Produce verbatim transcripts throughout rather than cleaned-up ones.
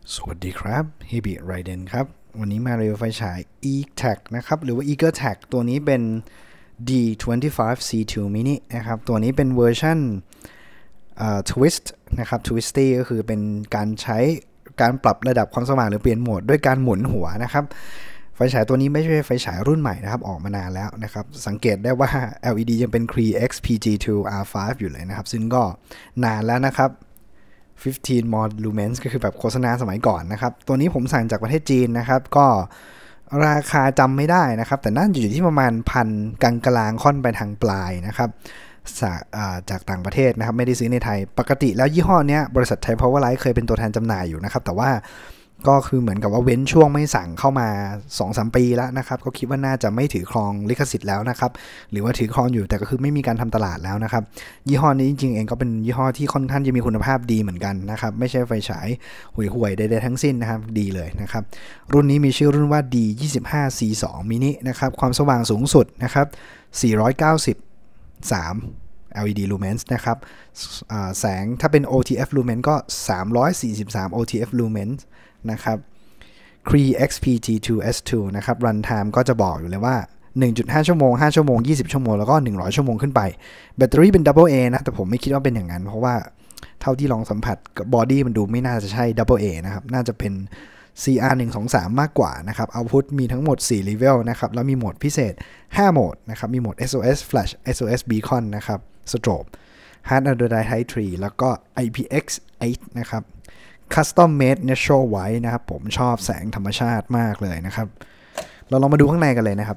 สวัสดีครับฮิบิไรเดนครับวันนี้มารีวิวไฟฉาย อี ที เอ ซี นะครับหรือว่า Eagertag ตัวนี้เป็น ดี ยี่สิบห้า ซี ทู Mini นะครับตัวนี้เป็นเวอร์ชัน Twist นะครับ Twisty ก็คือเป็นการใช้การปรับระดับความสว่างหรือเปลี่ยนโหมดด้วยการหมุนหัวนะครับไฟฉายตัวนี้ไม่ใช่ไฟฉายรุ่นใหม่นะครับออกมานานแล้วนะครับสังเกตได้ว่า แอล อี ดี ยังเป็น Cree เอ็กซ์ พี จี ทู อาร์ ไฟว์ อยู่เลยนะครับซึ่งก็นานแล้วนะครับสิบห้า more lumens ก็คือแบบโฆษณาสมัยก่อนนะครับตัวนี้ผมสั่งจากประเทศจีนนะครับก็ราคาจำไม่ได้นะครับแต่น่าจะอยู่ที่ประมาณพันกลางกลางค่อนไปทางปลายนะครับจากต่างประเทศนะครับไม่ได้ซื้อในไทยปกติแล้วยี่ห้อนี้บริษัทไทย Powerlight เคยเป็นตัวแทนจำหน่ายอยู่นะครับแต่ว่าก็คือเหมือนกับว่าเว้นช่วงไม่สั่งเข้ามา สองถึงสาม ปีแล้วนะครับก็คิดว่าน่าจะไม่ถือครองลิขสิทธิ์แล้วนะครับหรือว่าถือครองอยู่แต่ก็คือไม่มีการทำตลาดแล้วนะครับยี่ห้อนี้จริงๆเองก็เป็นยี่ห้อที่ค่อนข้างจะมีคุณภาพดีเหมือนกันนะครับไม่ใช่ไฟฉายห่วยๆใดๆทั้งสิ้นนะครับดีเลยนะครับรุ่นนี้มีชื่อรุ่นว่า ดี ยี่สิบห้า ซี ทู Mini นะครับความสว่างสูงสุดนะครับสี่ร้อยเก้าสิบสาม แอล อี ดี lumens นะครับแสงถ้าเป็น โอ ที เอฟ lumen ก็สามร้อยสี่สิบสาม โอ ที เอฟ lumens นะครับ Cree เอ็กซ์ พี จี ทู เอส ทู นะครับ Runtime ก็จะบอกอยู่เลยว่า หนึ่งจุดห้า ชั่วโมง ห้า ชั่วโมง ยี่สิบ ชั่วโมง แล้วก็ หนึ่งร้อย ชั่วโมงขึ้นไป แบตเตอรี่เป็น Double A นะ แต่ผมไม่คิดว่าเป็นอย่างนั้น เพราะว่าเท่าที่ลองสัมผัสกับบอดี้มันดูไม่น่าจะใช่ Double A นะครับ น่าจะเป็น ซี อาร์ หนึ่ง สอง สาม มากกว่านะครับ Output มีทั้งหมด สี่ level นะครับ แล้วมีโหมดพิเศษ ห้า โหมดนะครับ มีโหมด เอส โอ เอส Flash เอส โอ เอส Beacon นะครับ Strobe Hard Android Type ทรี แล้วก็ ไอ พี เอ็กซ์ เอ็ด นะครับCustom Made Natural White นะครับผมชอบแสงธรรมชาติมากเลยนะครับเราลองมาดูข้างในกันเลยนะครับ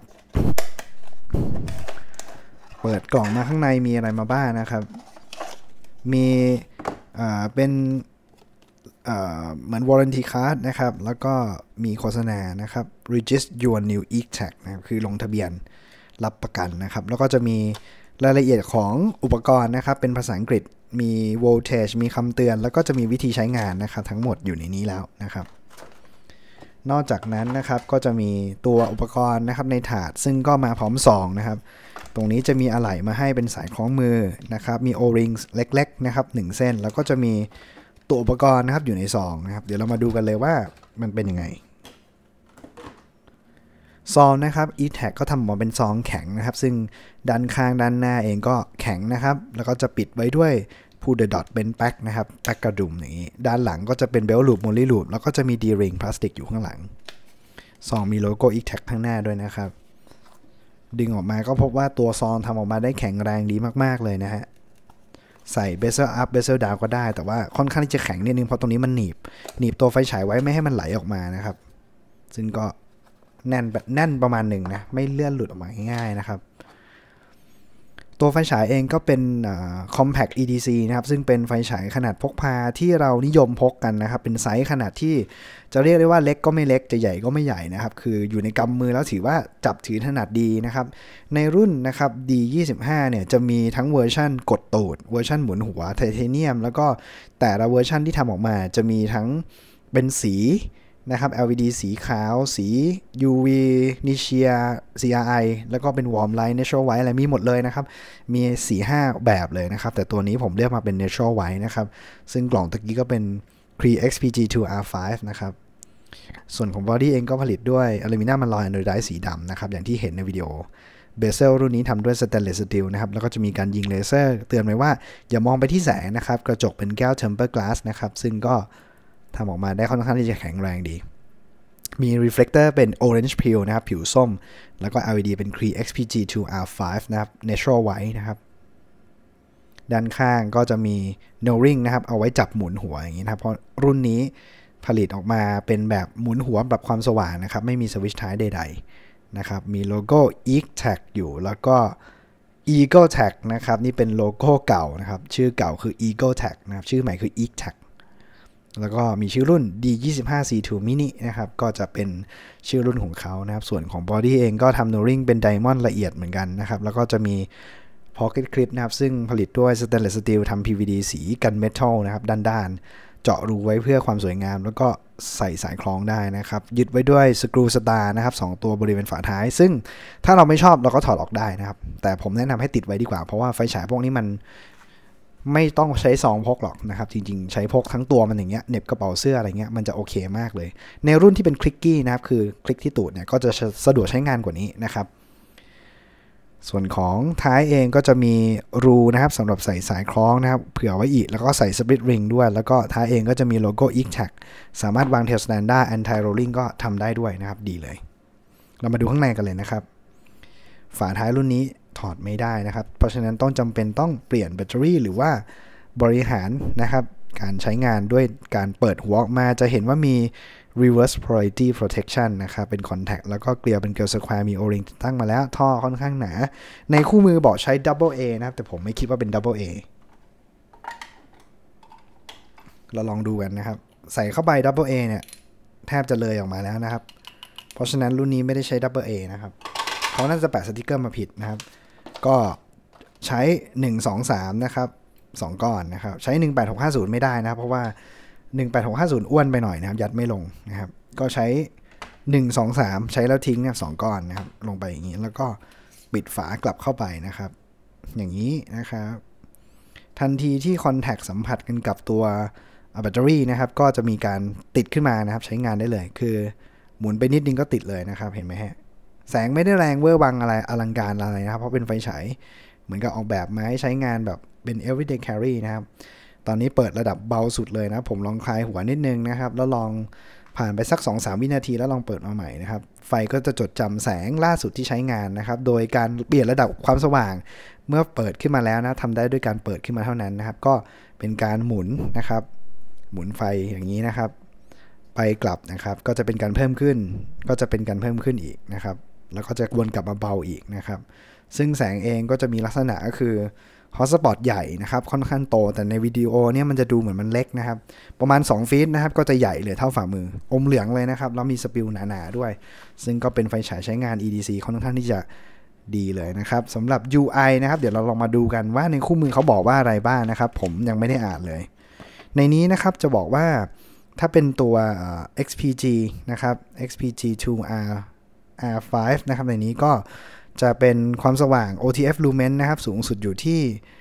เปิดกล่องมาข้างในมีอะไรมาบ้าง นะครับมีเป็นเหมือน Warranty Card นะครับแล้วก็มีโฆษณานะครับ Register your new E-Tag นะครับคือลงทะเบียนรับประกันนะครับแล้วก็จะมีรายละเอียดของอุปกรณ์นะครับเป็นภาษาอังกฤษมี voltage มีคำเตือนแล้วก็จะมีวิธีใช้งานนะครับทั้งหมดอยู่ในนี้แล้วนะครับนอกจากนั้นนะครับก็จะมีตัวอุปกรณ์นะครับในถาดซึ่งก็มาพร้อมซองนะครับตรงนี้จะมีอะไหล่มาให้เป็นสายคล้องมือนะครับมี O-ring เล็กๆนะครับหนึ่งเส้นแล้วก็จะมีตัวอุปกรณ์นะครับอยู่ในซองนะครับเดี๋ยวเรามาดูกันเลยว่ามันเป็นยังไงซองนะครับ E-Tag ก็ทำออกมาเป็นซองแข็งนะครับซึ่งด้านข้างด้านหน้าเองก็แข็งนะครับแล้วก็จะปิดไว้ด้วยพูดเดอะดอทเป็นแป๊กนะครับแป๊กกระดุมอย่างนี้ด้านหลังก็จะเป็นเบลลูปโมลี่ลูปแล้วก็จะมี D-ring พลาสติกอยู่ข้างหลังซองมีโลโก้ E-Tag ข้างหน้าด้วยนะครับดึงออกมาก็พบว่าตัวซองทำออกมาได้แข็งแรงดีมากๆเลยนะฮะใส่ bezel up bezel down ก็ได้แต่ว่าค่อนข้างที่จะแข็งนิดนึงเพราะตรงนี้มันหนีบหนีบตัวไฟฉายไว้ไม่ให้มันไหลออกมานะครับซึ่งก็แน่นแบบแน่นประมาณหนึ่งนะไม่เลื่อนหลุดออกมาง่ายๆนะครับตัวไฟฉายเองก็เป็น compact อี ดี ซี นะครับซึ่งเป็นไฟฉายขนาดพกพาที่เรานิยมพกกันนะครับเป็นไซส์ขนาดที่จะเรียกได้ว่าเล็กก็ไม่เล็กจะใหญ่ก็ไม่ใหญ่นะครับคืออยู่ในกำมือแล้วถือว่าจับถือถนัดดีนะครับในรุ่นนะครับ ดี ยี่สิบห้า เนี่ยจะมีทั้งเวอร์ชั่นกดตูดเวอร์ชั่นหมุนหัวไทเทเนียมแล้วก็แต่ละเวอร์ชั่นที่ทำออกมาจะมีทั้งเป็นสีนะครับ แอล อี ดี สีขาวสี ยู วี Nichia ซี อาร์ ไอ แล้วก็เป็น Warm Light Natural White อะไรมีหมดเลยนะครับมี สี่ห้า แบบเลยนะครับแต่ตัวนี้ผมเลือกมาเป็น Natural White นะครับซึ่งกล่องตะกี้ก็เป็น Cree เอ็กซ์ พี จี ทู อาร์ ไฟว์ นะครับส่วนของ Body เองก็ผลิตด้วยอลูมิเนียมอลลอย Anodized สีดำนะครับอย่างที่เห็นในวิดีโอเบเซลรุ่นนี้ทำด้วย Stainless Steel นะครับแล้วก็จะมีการยิงเลเซอร์เตือนไว้ว่าอย่ามองไปที่แสงนะครับกระจกเป็นแก้ว Tempered Glass นะครับซึ่งก็ทำออกมาได้ค่อนข้างที่จะแข็งแรงดีมี reflector เป็น orange peel นะครับผิวส้มแล้วก็ แอล อี ดี เป็น Cree เอ็กซ์ พี จี ทู อาร์ ไฟว์ นะครับ natural white นะครับด้านข้างก็จะมี no ring นะครับเอาไว้จับหมุนหัวอย่างนี้นะครับเพราะรุ่นนี้ผลิตออกมาเป็นแบบหมุนหัวปรับความสว่างนะครับไม่มีสวิตช์ท้ายใดๆนะครับมีโลโก้ E-Tag อยู่แล้วก็ Eagertag นะครับนี่เป็นโลโก้เก่านะครับชื่อเก่าคือ Eagertag นะครับชื่อใหม่คือ E-Tagแล้วก็มีชื่อรุ่น ดี ยี่สิบห้า ซี ทู Mini นะครับก็จะเป็นชื่อรุ่นของเขานะครับส่วนของ Body เองก็ทำ Knurring เป็น Diamond ละเอียดเหมือนกันนะครับแล้วก็จะมี Pocket Clip นะครับซึ่งผลิตด้วย Stainless Steel ทำ พี วี ดี สีกัน Metal นะครับด้านๆเจาะรูไว้เพื่อความสวยงามแล้วก็ใส่สายคล้องได้นะครับยึดไว้ด้วยสกรูสตาร์นะครับสองตัวบริเวณฝาท้ายซึ่งถ้าเราไม่ชอบเราก็ถอดออกได้นะครับแต่ผมแนะนำให้ติดไว้ดีกว่าเพราะว่าไฟฉายพวกนี้มันไม่ต้องใช้ซองพกหรอกนะครับจริงๆใช้พกทั้งตัวมันอย่างเงี้ยเหน็บกระเป๋าเสื้ออะไรเงี้ยมันจะโอเคมากเลยในรุ่นที่เป็นคลิกกี้นะครับคือคลิกที่ตูดเนี่ยก็จะสะดวกใช้งานกว่านี้นะครับส่วนของท้ายเองก็จะมีรูนะครับสำหรับใส่สายคล้องนะครับเผื่อไว้อีกแล้วก็ใส่สปริตริงด้วยแล้วก็ท้ายเองก็จะมีโลโก้ อี ที เอ ซี สามารถวางเทลสแตนดาร์ด Anti Rolling ก็ทำได้ด้วยนะครับดีเลยเรามาดูข้างในกันเลยนะครับฝาท้ายรุ่นนี้ถอดไม่ได้นะครับเพราะฉะนั้นต้องจำเป็นต้องเปลี่ยนแบตเตอรี่หรือว่าบริหารนะครับการใช้งานด้วยการเปิดหัวออกมาจะเห็นว่ามี reverse polarity protection นะครับเป็น contact แล้วก็เกลียวเป็นเกลียว square มี o-ring ติดตั้งมาแล้วท่อค่อนข้างหนาในคู่มือบอกใช้ double A นะครับแต่ผมไม่คิดว่าเป็น double A เราลองดูกันนะครับใส่เข้าไป double A เนี่ยแทบจะเลยออกมาแล้วนะครับเพราะฉะนั้นรุ่นนี้ไม่ได้ใช้ double A นะครับเขาน่าจะแปะสติกเกอร์มาผิดนะครับก็ใช้หนึ่ง สอง สามนะครับสองก้อนนะครับใช้หนึ่งแปดหกห้าศูนย์ไม่ได้นะเพราะว่าหนึ่งแปดหกห้าศูนย์อ้วนไปหน่อยนะครับยัดไม่ลงนะครับก็ใช้หนึ่ง สอง สามใช้แล้วทิ้งเนี่ยสองก้อนนะครับลงไปอย่างนี้แล้วก็ปิดฝากลับเข้าไปนะครับอย่างนี้นะครับทันทีที่คอนแทคสัมผัสกันกับตัวแบตเตอรี่นะครับก็จะมีการติดขึ้นมานะครับใช้งานได้เลยคือหมุนไปนิดนึงก็ติดเลยนะครับเห็นไหมฮะแสงไม่ได้แรงเวอร์วังอะไรอลังการอะไรนะครับเพราะเป็นไฟฉายเหมือนกับออกแบบมาให้ใช้งานแบบเป็น everyday carry นะครับตอนนี้เปิดระดับเบาสุดเลยนะผมลองคลายหัวนิดนึงนะครับแล้วลองผ่านไปสัก สองถึงสาม วินาทีแล้วลองเปิดมาใหม่นะครับไฟก็จะจดจำแสงล่าสุดที่ใช้งานนะครับโดยการเปลี่ยนระดับความสว่างเมื่อเปิดขึ้นมาแล้วนะทำได้ด้วยการเปิดขึ้นมาเท่านั้นนะครับก็เป็นการหมุนนะครับหมุนไฟอย่างนี้นะครับไปกลับนะครับก็จะเป็นการเพิ่มขึ้นก็จะเป็นการเพิ่มขึ้นอีกนะครับแล้วก็จะวนกลับมาเบาอีกนะครับซึ่งแสงเองก็จะมีลักษณะก็คือฮอตสปอตใหญ่นะครับค่อนข้างโตแต่ในวิดีโอเนี่ยมันจะดูเหมือนมันเล็กนะครับประมาณสองฟีตนะครับก็จะใหญ่เลยเท่าฝ่ามืออมเหลืองเลยนะครับแล้วมีสปิลหนาๆด้วยซึ่งก็เป็นไฟฉายใช้งาน อี ดี ซี ค่อนข้างที่จะดีเลยนะครับสำหรับ ยู ไอ นะครับเดี๋ยวเราลองมาดูกันว่าในคู่มือเขาบอกว่าอะไรบ้างนะครับผมยังไม่ได้อ่านเลยในนี้นะครับจะบอกว่าถ้าเป็นตัว เอ็กซ์ พี จี นะครับ เอ็กซ์ พี จี ทู อาร์ อาร์ ไฟว์ นะครับในนี้ก็จะเป็นความสว่าง โอ ที เอฟ Lumen นะครับสูงสุดอยู่ที่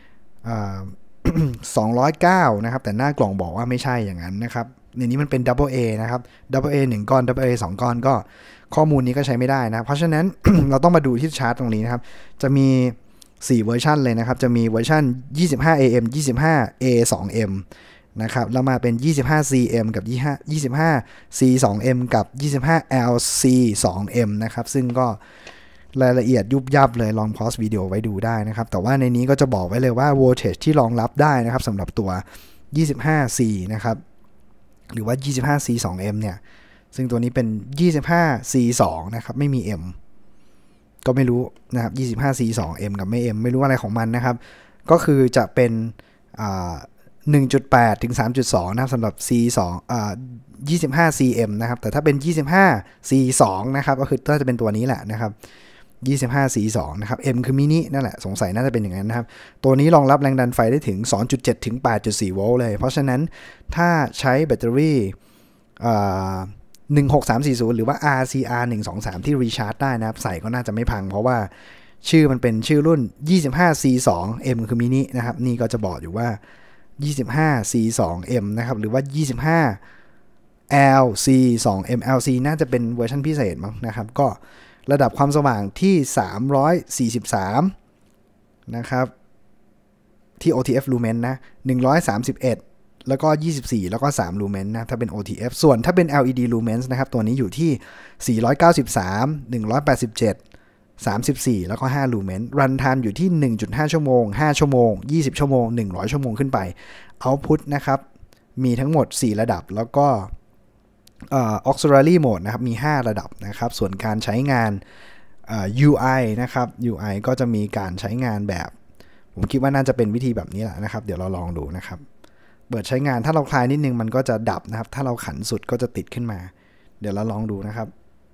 สองร้อยเก้านะครับแต่หน้ากล่องบอกว่าไม่ใช่อย่างนั้นนะครับในนี้มันเป็น Double A นะครับ Double A หนึ่งก้อน Double A สองก้อนก็ข้อมูลนี้ก็ใช้ไม่ได้นะเพราะฉะนั้น เราต้องมาดูที่ชาร์ตตรงนี้นะครับจะมีสี่เวอร์ชันเลยนะครับจะมีเวอร์ชัน ยี่สิบห้า เอ เอ็ม ยี่สิบห้า เอ สอง เอ็ม นะครับแล้วมาเป็น ยี่สิบห้า ซี เอ็ม กับ ยี่สิบห้า ซี สอง เอ็ม กับ ยี่สิบห้า แอล ซี สอง เอ็ม นะครับซึ่งก็รายละเอียดยุบยับเลยลองพอสวิดีโอไว้ดูได้นะครับแต่ว่าในนี้ก็จะบอกไว้เลยว่า voltage ที่รองรับได้นะครับสำหรับตัว ยี่สิบห้า ซี นะครับหรือว่า ยี่สิบห้า ซี สอง เอ็ม เนี่ยซึ่งตัวนี้เป็น ยี่สิบห้า ซี สอง นะครับไม่มี M ก็ไม่รู้นะครับ ยี่สิบห้า ซี สอง เอ็ม กับไม่ M ไม่รู้อะไรของมันนะครับก็คือจะเป็นอ่า หนึ่งจุดแปด ถึง สามจุดสอง นะครับสำหรับ ซี สอง อ่า ยี่สิบห้า ซี เอ็ม นะครับแต่ถ้าเป็น ยี่สิบห้า ซี สอง นะครับก็คือก็จะเป็นตัวนี้แหละนะครับยี่สิบห้า ซี สอง นะครับ M คือมินินั่นแหละสงสัยน่าจะเป็นอย่างนั้นนะครับตัวนี้รองรับแรงดันไฟได้ถึง สองจุดเจ็ด ถึง แปดจุดสี่ โวลต์เลยเพราะฉะนั้นถ้าใช้แบตเตอรี่หนึ่งหกสามสี่ศูนย์หรือว่า อาร์ ซี อาร์ หนึ่งสองสาม ที่รีชาร์จได้นะครับใส่ก็น่าจะไม่พังเพราะว่าชื่อมันเป็นชื่อรุ่น ยี่สิบห้า ซี สอง M คือมินินะครับนี่ก็จะบอกอยู่ว่า ยี่สิบห้า ซี สอง เอ็ม นะครับหรือว่า ยี่สิบห้า แอล ซี สอง เอ็ม แอล ซี น่าจะเป็นเวอร์ชันพิเศษมั้งนะครับก็ระดับความสว่างที่สามร้อยสี่สิบสามนะครับที่ โอ ที เอฟ Lumen นะหนึ่งร้อยสามสิบเอ็ดแล้วก็ยี่สิบสี่แล้วก็สาม Lumen นะถ้าเป็น โอ ที เอฟ ส่วนถ้าเป็น แอล อี ดี Lumens นะครับตัวนี้อยู่ที่สี่ร้อยเก้าสิบสาม หนึ่งร้อยแปดสิบเจ็ด สามสิบสี่แล้วก็ห้า Lumen Run Time อยู่ที่ หนึ่งจุดห้า ชั่วโมงห้าชั่วโมงยี่สิบชั่วโมงหนึ่งร้อยชั่วโมงขึ้นไป Output นะครับมีทั้งหมดสี่ระดับแล้วก็เอ่อ auxiliary mode นะครับมีห้าระดับนะครับส่วนการใช้งานเอ่อ ยู ไอ นะครับ ยู ไอ ก็จะมีการใช้งานแบบผมคิดว่าน่าจะเป็นวิธีแบบนี้แหละนะครับเดี๋ยวเราลองดูนะครับเปิดใช้งานถ้าเราคลายนิดนึงมันก็จะดับนะครับถ้าเราขันสุดก็จะติดขึ้นมาเดี๋ยวเราลองดูนะครับ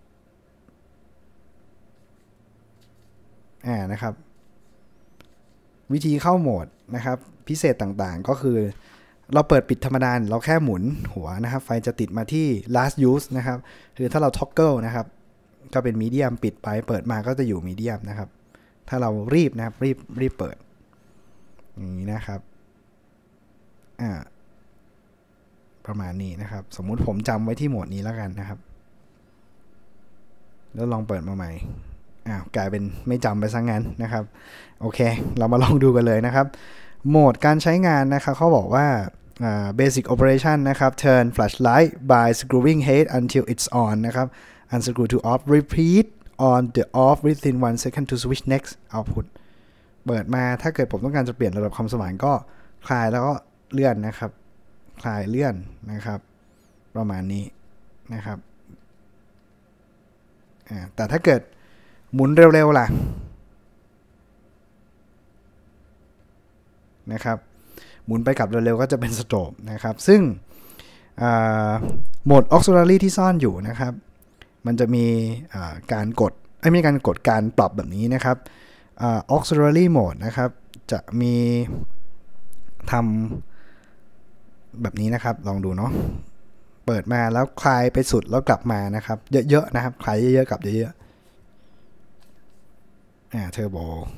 อ่านะครับวิธีเข้าโหมดนะครับพิเศษต่างๆก็คือเราเปิดปิดธรรมดาเราแค่หมุนหัวนะครับไฟจะติดมาที่ last use นะครับคือถ้าเรา toggle นะครับก็เป็น medium ปิดไปเปิดมาก็จะอยู่ medium นะครับถ้าเรารีบนะครับรีบรีบเปิดอย่างนี้นะครับอ่าประมาณนี้นะครับสมมุติผมจำไว้ที่โหมดนี้แล้วกันนะครับแล้วลองเปิดมาใหม่อ้าวกลายเป็นไม่จำไปซะงั้นนะครับโอเคเรามาลองดูกันเลยนะครับโหมดการใช้งานนะครับเขาบอกว่า uh, basic operation นะครับ turn flashlight by screwing head until it's on นะครับ unscrew to off repeat on the off within one second to switch next output เปิดมาถ้าเกิดผมต้องการจะเปลี่ยนระดับความสว่างก็คลายแล้วก็เลื่อนนะครับคลายเลื่อนนะครับประมาณนี้นะครับแต่ถ้าเกิดหมุนเร็วๆล่ะนะครับหมุนไปกับเร็วๆก็จะเป็นสโตรบนะครับซึ่งโหมด auxiliary ที่ซ่อนอยู่นะครับมันจะมีการกดไม่มีการกดการปรับแบบนี้นะครับ auxiliary mode นะครับจะมีทำแบบนี้นะครับลองดูเนาะเปิดมาแล้วคลายไปสุดแล้วกลับมานะครับเยอะๆนะครับคลายเยอะๆกลับเยอะๆอ่าเทอร์โบ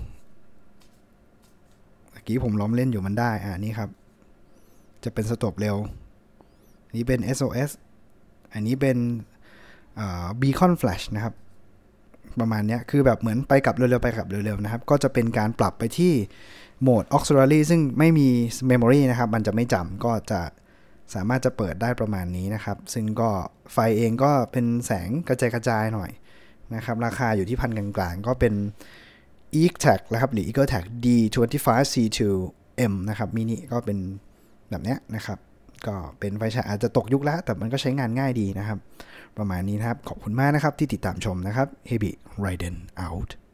เมื่อกี้ผมล้อมเล่นอยู่มันได้อ่านี่ครับจะเป็นสต็อปเร็วนี่เป็น เอส โอ เอส อันนี้เป็นอ่า Beacon Flash นะครับประมาณนี้คือแบบเหมือนไปกลับเร็วๆไปกลับเร็วๆนะครับก็จะเป็นการปรับไปที่โหมด auxiliary ซึ่งไม่มี memory นะครับมันจะไม่จำก็จะสามารถจะเปิดได้ประมาณนี้นะครับซึ่งก็ไฟเองก็เป็นแสงกระจายกระจายหน่อยนะครับราคาอยู่ที่พันกลางๆก็เป็น อี ที เอ ซี นะครับหรือ EagleTag ดี ยี่สิบห้า ซี ทู เอ็ม นะครับมินิก็เป็นแบบนี้นะครับก็เป็นไฟฉายอาจจะตกยุคแล้วแต่มันก็ใช้งานง่ายดีนะครับประมาณนี้นะครับขอบคุณมากนะครับที่ติดตามชมนะครับ Heavy Raiden out